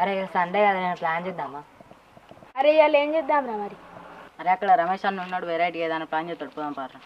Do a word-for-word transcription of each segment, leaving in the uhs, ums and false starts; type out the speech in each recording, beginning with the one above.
అరే సండే కదా నేను ప్లాన్ చేద్దామా? అరే ఇవాళ ఏం చేద్దాంరా మరి? అరే అక్కడ రమేష్ అన్న ఉన్నాడు, వెరైటీ ఏదైనా ప్లాన్ చేస్తాడు, పోదాం పారా.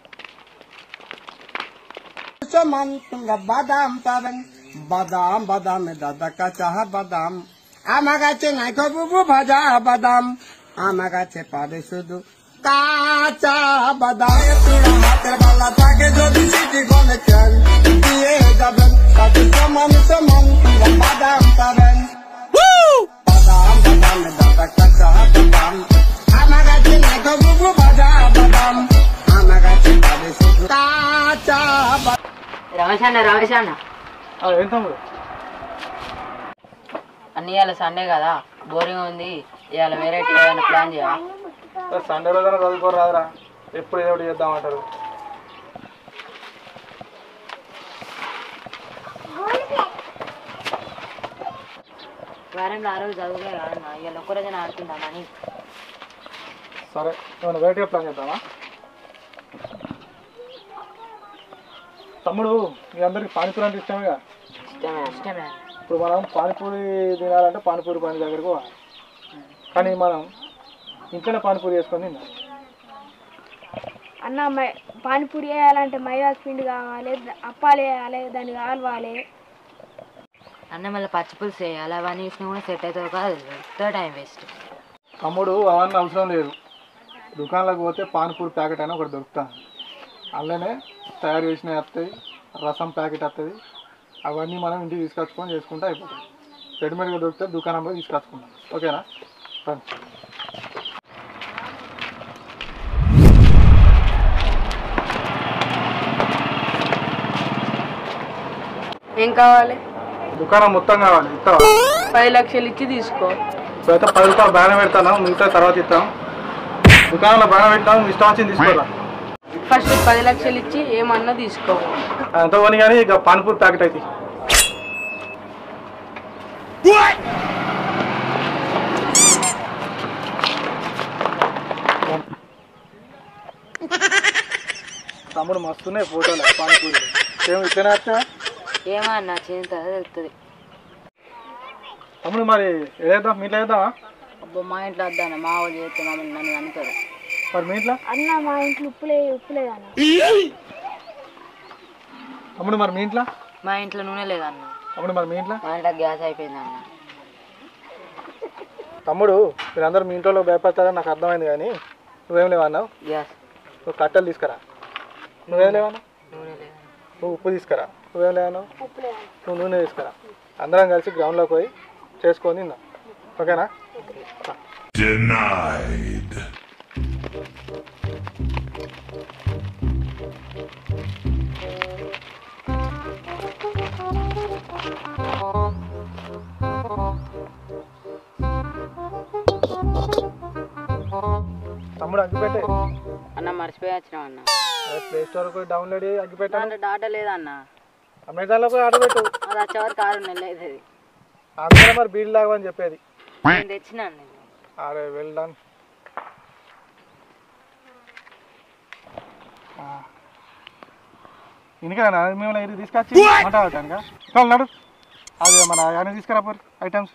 बादाम पावन बादाम बादाम में दादा का चाह बादाम आमा गाचे नाइको बुबु भजा बादाम आमा गाचे पादे सुदु काचा बादाम तुड़ा हाथ वाला ताके जो दिसी गोले चल दिए जबन ताके समान समान बादाम पावन बादाम बादाम में दादा का चाह बादाम आमा गाचे नाइको बुबु भजा बादाम आमा गाचे पादे सुदु काचा రమేష్ అన్న రమేష్ అన్న ఏం తమ్ముడు అన్ని ఇవాళ సండే కదా, బోరింగ్ ఉంది, ఇవాళ వెరైటీ ఏదైనా ప్లాన్ చేయాలా? సండే రోజైనా చదువుకోరు రాదురా, ఎప్పుడు ఏదో ఒకటి చేద్దామంటారు. వారంలో ఆ రోజు చదువులే కాదన్నా, ఇవాళ ఒక్కరోజైనా ఆడుకుందామని. సరే ఏమైనా వెరైటీగా ప్లాన్ చేద్దామా? తమ్ముడు మీ అందరికి పానీపూరి అంటే ఇష్టమేగా? ఇష్టమే ఇష్టమే. ఇప్పుడు మనం పానీపూరి తినాలంటే పానీపూరి బండి దగ్గరికి పోవాలి, కానీ మనం ఇంట్లోనే పానీపూరి వేసుకొని తిన్నాం. అన్న మై పానీపూరి వేయాలంటే మైదా పిండి కావాలి, అప్పాలు వేయాలి, దాన్ని కావాలి. అన్న మళ్ళీ పచ్చిపులుసు వేయాలి, అవన్నీ వేసినా కూడా సెట్ అవుతుంది కాదు, ఎంతో టైం వేస్ట్. తమ్ముడు అవన్నీ అవసరం లేదు, దుకాణంలోకి పోతే పానీపూరి ప్యాకెట్ అయినా ఒకటి దొరుకుతాను, అందులోనే తయారు చేసినవి వస్తాయి, రసం ప్యాకెట్ వస్తుంది, అవన్నీ మనం ఇంటికి తీసుకొచ్చుకొని చేసుకుంటే అయిపోతుంది. రెడీమేడ్గా దొరికితే దుకాణంలో తీసుకొచ్చుకుంటాం, ఓకేనా? ఏం కావాలి? దుకాణం మొత్తం కావాలి, ఇస్తావా? పది లక్షలు ఇచ్చి తీసుకో. అయితే పది రూపాయలు బాగా పెడతాను, మిగతా తర్వాత ఇస్తాం. దుకాణంలో బాగా పెట్టాము, ఇష్టం వచ్చింది తీసుకోరా. ఫస్ట్ పది లక్షలు ఇచ్చి ఏమన్నా తీసుకో. అంత కొని కానీ ఇక పానీపూరి ప్యాకెట్ అయితే తమ్ముడు మస్తున్నాయి ఫోటోలు పానీపూరి, ఏమో ఇట్లనే వస్తా ఏమన్నా చేస్తా తెలుస్తుంది. తమ్ముడు మరి ఏదేద్దాం, మీ ఇంట్లో వేద్దామా? అబ్బో మా ఇంట్లో వద్దాను, మా వాళ్ళు చేస్తే మమ్మల్ని నన్ను అనుకోరు. మరి మీ ఇంట్లో? అన్న మా ఇంట్లో ఉప్పులే ఉప్పులేదు అన్న. తమ్ముడు మరి మీ ఇంట్లో? మా ఇంట్లో నూనె లేదన్న. తమ్ముడు మరి మీ ఇంట్లో? మా ఇంట్లో గ్యాస్ అయిపోయింది అన్న. తమ్ముడు మీరందరూ మీ ఇంట్లో భయపడతారని నాకు అర్థమైంది, కానీ నువ్వేం లేవన్నావు? గ్యాస్ నువ్వు కట్టెలు తీసుకురా. నువ్వేం లేవన్నావు? నూనె లేదు. నువ్వు ఉప్పు తీసుకురా. నువ్వేం లేవన్నావు? ఉప్పులేదు. నువ్వు నూనె తీసుకురా. అందరం కలిసి గ్రౌండ్లోకి పోయి చేసుకొని తిందాం, ఓకేనా? Denied. తమ్ముడు అగ్గిపెట్టే అన్న మర్చిపోయి వచ్చినాం అన్న. ప్లే స్టోర్ పోయి డౌన్లోడ్ చేయి అగ్గిపెట్టాను. అంటే డాటా లేదన్న. అమెజాన్లో పోయి ఆర్డర్ పెట్టు. అది వచ్చే వరకు ఆరు నెలలు అవుతుంది. అందరూ మరి బీల్ లాగమని చెప్పేది. నేను తెచ్చినాను నేను. అరే వెల్ డన్. ఇంకా మేము ఇది తీసుకొచ్చి మాట్లాడటానుగా నడు, అది మన ఆయన తీసుకురా పోరు ఐటమ్స్.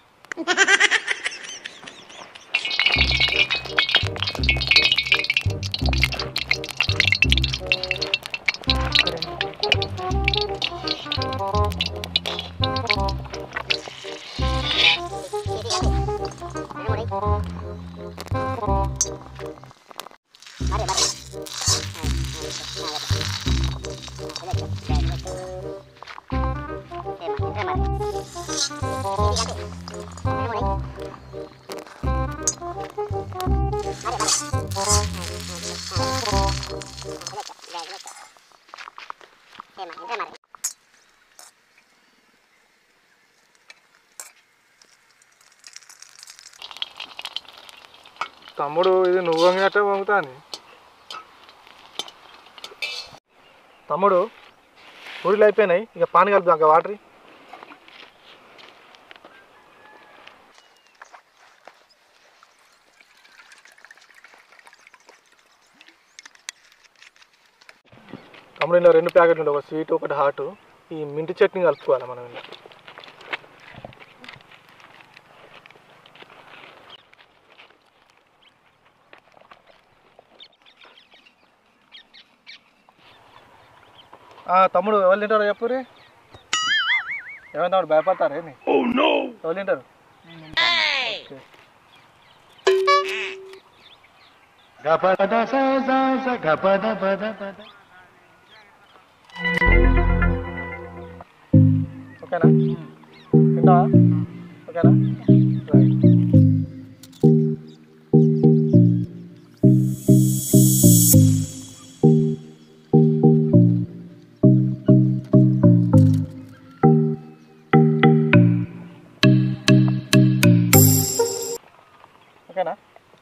తమ్ముడు ఇది నువ్వు వంగినట్టే వంగుతాను. తమ్ముడు పూరీలు అయిపోయినాయి, ఇక పానీ కలుపుదాం ఇంకా వాటర్. తమ్ముడు ఇలా రెండు ప్యాకెట్లు ఉంటాయి, ఒక స్వీట్ ఒకటి హాట్. ఈ మింటి చట్నీ కలుపుకోవాలి మనం. ఇలా తమ్ముడు ఎవరు తింటారో చెప్పు రే. ఏమైనా తమ్ముడు భయపడతారే ఎవరు తింటారు? ఓకేనా తింటావా? ఓకేనా రైట్. ఓకేనా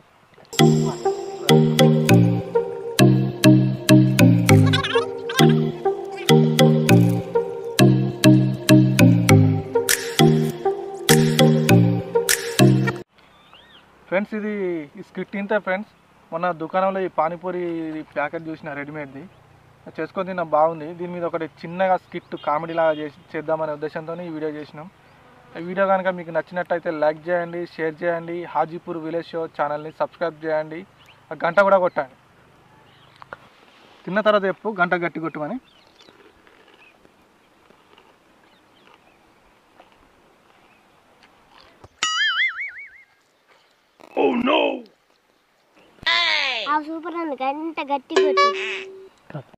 ఫ్రెండ్స్, ఇది ఈ స్కిట్ ఇంతే ఫ్రెండ్స్. మొన్న దుకాణంలో ఈ పానీపూరి ప్యాకెట్ చూసిన రెడీమేడ్ది చేసుకొని తిన్నా, బాగుంది. దీని మీద ఒకటి చిన్నగా స్కిట్ కామెడీ లాగా చేసి చేద్దామనే ఉద్దేశంతో ఈ వీడియో చేసినాం. ఈ వీడియో కనుక మీకు నచ్చినట్టయితే లైక్ చేయండి, షేర్ చేయండి, హాజీపూర్ విలేజ్ షో ఛానల్ని సబ్స్క్రైబ్ చేయండి, గంట కూడా కొట్టండి. తిన్న తర్వాత చెప్పు గంట గట్టి కొట్టమని. సూపర్ ఉంది గంట గట్టి కొట్టి